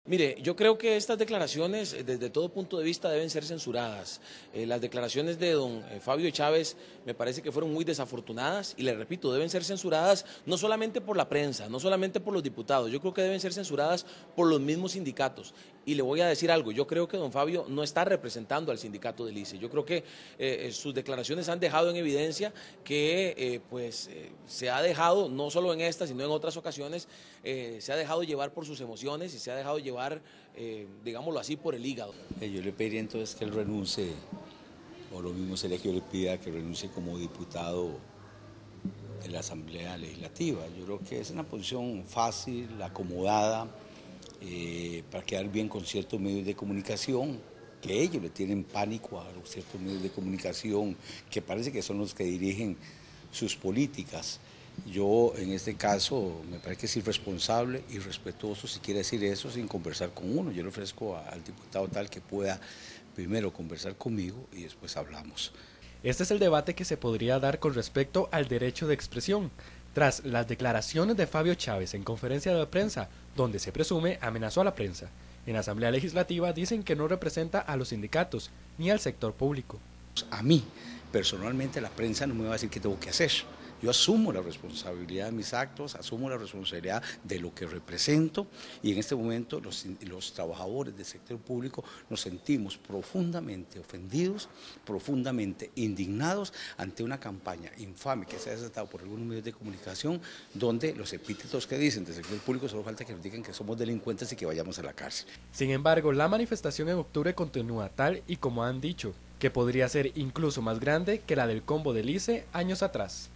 Mire, yo creo que estas declaraciones desde todo punto de vista deben ser censuradas. Las declaraciones de don Fabio Chávez me parece que fueron muy desafortunadas y le repito, deben ser censuradas no solamente por la prensa, no solamente por los diputados, yo creo que deben ser censuradas por los mismos sindicatos. Y le voy a decir algo, yo creo que don Fabio no está representando al sindicato del ICE, yo creo que sus declaraciones han dejado en evidencia que se ha dejado, no solo en esta, sino en otras ocasiones, se ha dejado llevar por sus emociones y se ha dejado llevar, digámoslo así, por el hígado. Yo le pediría entonces que él renuncie, o lo mismo sería que yo le pida que renuncie como diputado de la Asamblea Legislativa. Yo creo que es una posición fácil, acomodada, para quedar bien con ciertos medios de comunicación, que ellos le tienen pánico a los ciertos medios de comunicación, que parece que son los que dirigen sus políticas. Yo en este caso me parece que es irresponsable, irrespetuoso si quiere decir eso sin conversar con uno. Yo le ofrezco al diputado tal que pueda primero conversar conmigo y después hablamos. Este es el debate que se podría dar con respecto al derecho de expresión, tras las declaraciones de Fabio Chávez en conferencia de prensa, donde se presume amenazó a la prensa. En la Asamblea Legislativa dicen que no representa a los sindicatos ni al sector público. A mí, personalmente, la prensa no me va a decir qué tengo que hacer. Yo asumo la responsabilidad de mis actos, asumo la responsabilidad de lo que represento y en este momento los trabajadores del sector público nos sentimos profundamente ofendidos, profundamente indignados ante una campaña infame que se ha desatado por algunos medios de comunicación donde los epítetos que dicen del sector público solo falta que nos digan que somos delincuentes y que vayamos a la cárcel. Sin embargo, la manifestación en octubre continúa tal y como han dicho, que podría ser incluso más grande que la del combo del ICE años atrás.